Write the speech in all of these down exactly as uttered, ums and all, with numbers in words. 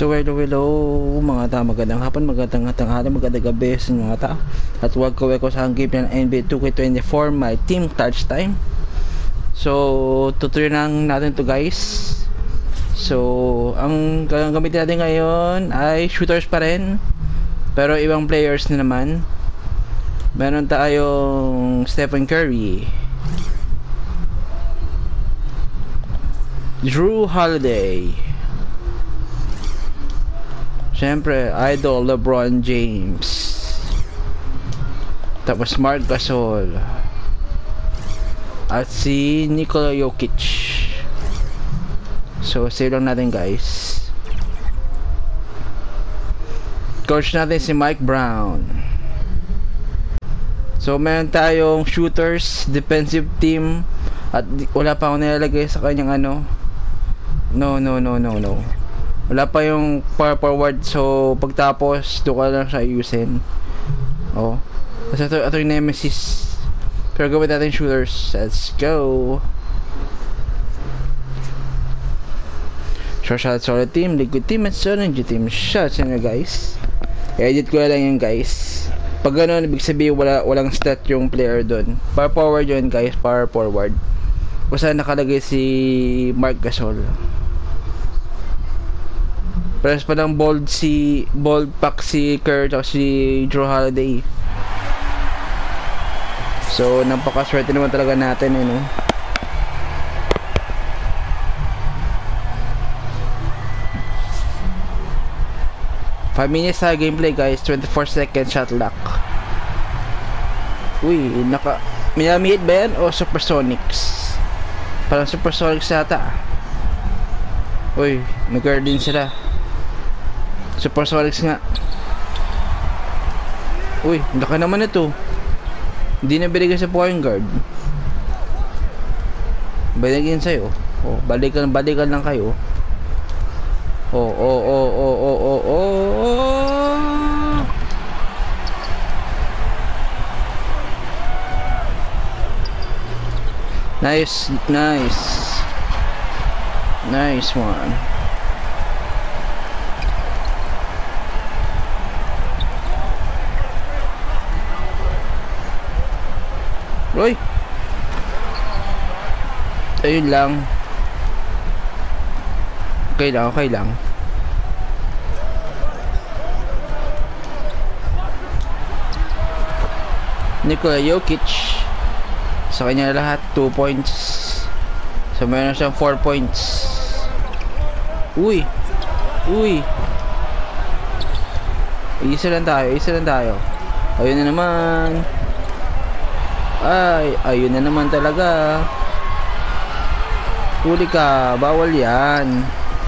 So hello hello mga tao, magandang hapon, magandang tanghali, magandang gabi sa inyo mga tao. At huwag ko ko sa game ng N B A two K twenty-four, my team touch time. So tutuloy lang natin to guys. So ang gagamitin natin ngayon ay shooters pa rin, pero ibang players na naman. Meron tayong Stephen Curry, Jrue Holiday, siyempre, idol LeBron James. Tapos Marc Gasol. At si Nikola Jokic. So, save lang natin guys. Coach natin si Mike Brown. So, meron tayong shooters, defensive team. At wala pa akong nilalagay sa kanyang ano. No, no, no, no, no. Wala pa yung power forward, so pagtapos doon ka lang siya ayusin. Oh. Kasi ito, ito yung nemesis. Pero gawin natin shooters. Let's go. Short shot, solid team, liquid team, at solid team shots. Yan guys. I-edit ko lang yan guys. Pag gano'n, ibig sabihin wala, walang stat yung player doon. Power forward yun guys, power forward. Kung saan nakalagay si Marc Gasol. Press pa ng bold si bold pack si Kerr at si Jrue Holiday. So napakaswerte naman talaga natin eh, no? five minutes sa gameplay guys, twenty-four second shot clock. Uy, naka minamihit ba yan o Supersonics? Parang Supersonics yata. Uy, nag-guard din sila. Supersonics nga. Uy, laki naman ito. Hindi na binigay sa point guard. Binigyan sa'yo. Oh, balikan, balikan lang kayo. Oh, oh, oh, oh, oh, oh, oh. Nice, nice. Nice one. Uy, ayun lang. Okay lang, okay lang. Nikola Jokic, sa kanya lahat two points. So meron siyang four points. Uy, uy, isa lang tayo, isa lang tayo. Ayun na naman. Ay, ayun na naman talaga. Huli ka, bawal yan.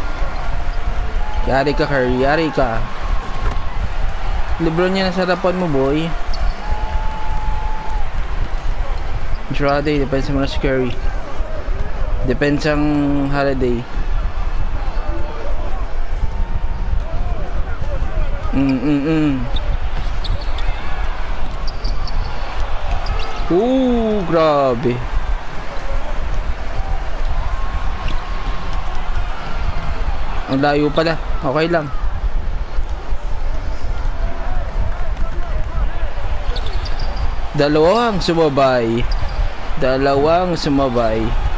Yari ka, Curry, yari ka. LeBron yan sa harapan mo, boy. Holiday, depends mo na si Curry. Depends ang Holiday. Mm mm mm. Ooh, grabe. Ang layo pala. Okay lang. Dalawang sumabay. Dalawang sumabay.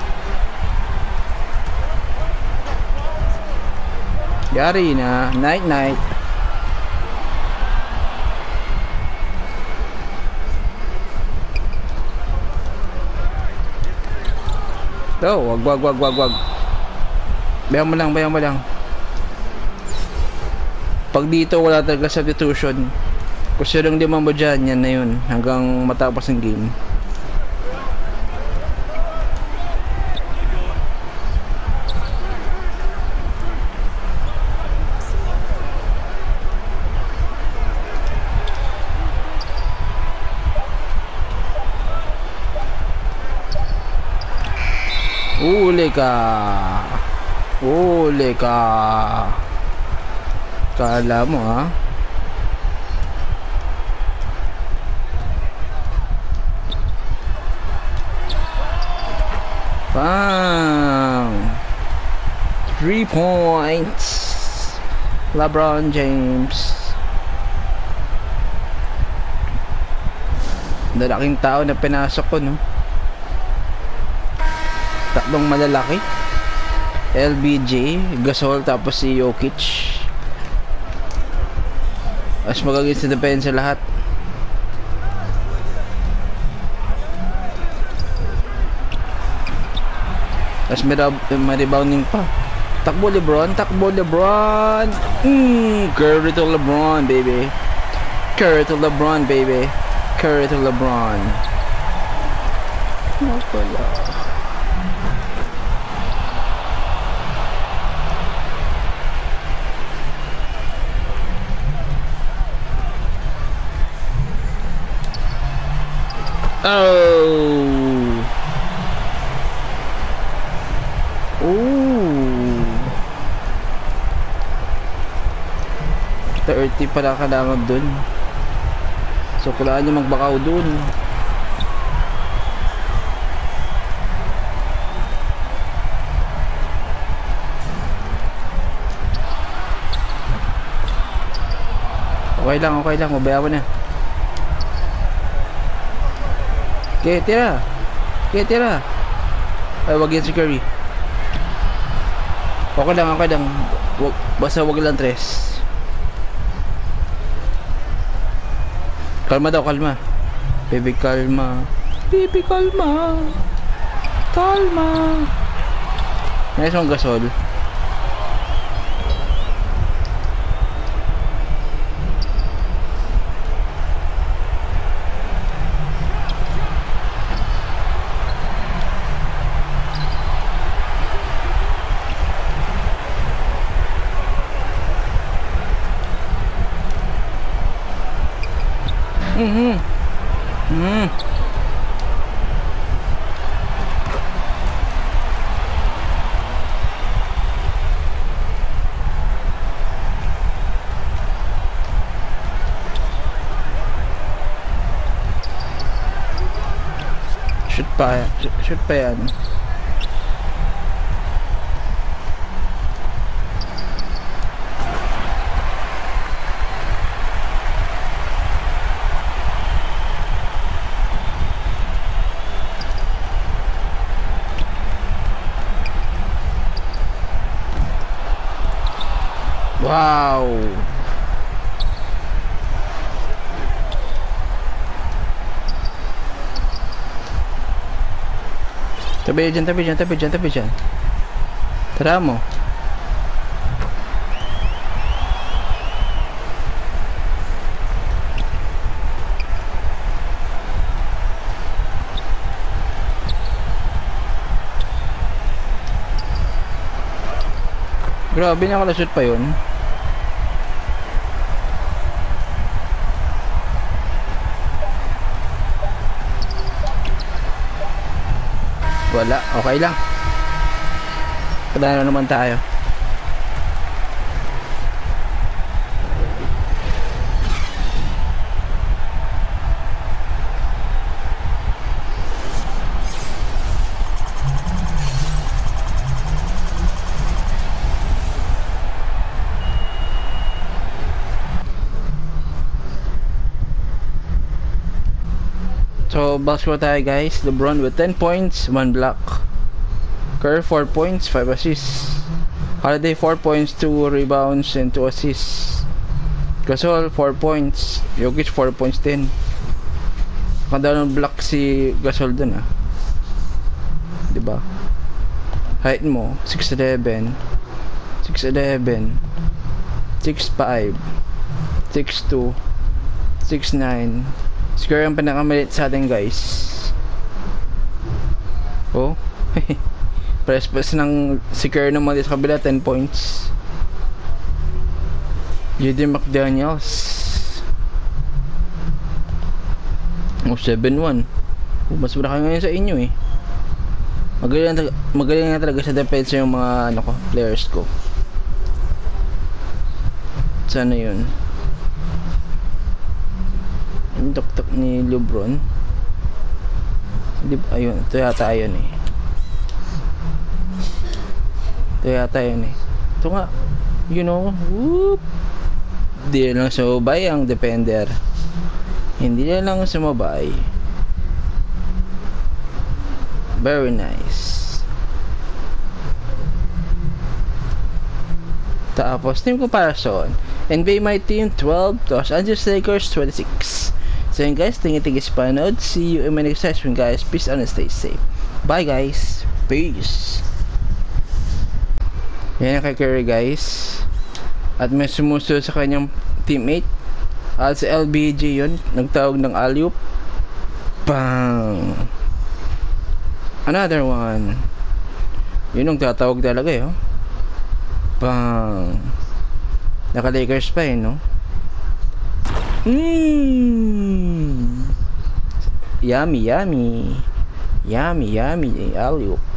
Yari na. Night night. Oh, wag wag wag wag wag. Bayan mo lang, bayan mo lang. Pag dito wala talaga substitution. Kung sirang lima mo dyan, yan na yun. Hanggang matapos ng game. Uli ka. Uli ka. Kala mo ha. Bang! Three points. LeBron James. Dalaking tao na pinasok ko, no? Tatlong malalaki. L B J, Gasol, tapos si Jokic. Mas magaging sa depensa lahat. Tapos may, may rebounding pa. Takbo LeBron, takbo LeBron. Mm, Curry to LeBron, baby. Curry to LeBron, baby. Curry to LeBron. Ano pala? Oh. Ooh. thirty pala kailangan dun. So kailangan nyo magbakaw dun. Okay lang, okay lang. Mabaya mo na. Okay, tira. Okay, tira. Ay, wag yan si Curry. Okay lang, okay lang. Wag, basta wag lang tres. Kalma daw, kalma. Baby, kalma. Baby, kalma. Kalma. Nice one, Gasol. Mhm. Mhm. Shoot pa, shoot pa yan. Wow. Tabi dyan, tabi dyan, tabi dyan, tabi dyan. Tara mo. Grabe, nakalashoot pa yun. Wala, okay lang. Padala naman tayo. So, basketball tayo guys. LeBron with ten points, one block. Curry four points, five assists. Holiday four points, two rebounds, and two assists. Gasol four points. Jokic four points din. Kanda ng block si Gasol dun ah. Diba? Height mo, six eleven. six eleven. six five. six two. six nine. Si Curry ang pinakamalit sa atin guys. Oh. Press press ng si Curry naman sa kabila, ten points. J D McDaniels. Oh, seven one. Oh, mas mura kayo ngayon sa inyo eh. Magaling na, magaling na talaga sa defense yung mga ano ko, players ko. Sana yun. Yung tok-tok ni LeBron. Hindi, ayun, ito yata ayun eh. Ito yata yun eh. Ito nga. You know, whoop. Di lang sumabay ang defender. Hindi na lang sumabay. Very nice. Tapos, team comparison. N B A my team twelve, Los Angeles Lakers twenty-six. So yun guys, thank you, thank you sa panood. See you in my next session guys. Peace and stay safe. Bye guys. Peace. Yan ang kay Curry guys. At may sumusunod sa kanyang teammate. At si L B J yun. Nagtawag ng alley-oop. Bang! Another one. Yun ang tatawag talaga eh. Oh. Bang! Naka-Lakers pa eh, no? Mmm! Yummy, yummy. Yummy, yummy. Alley-oop.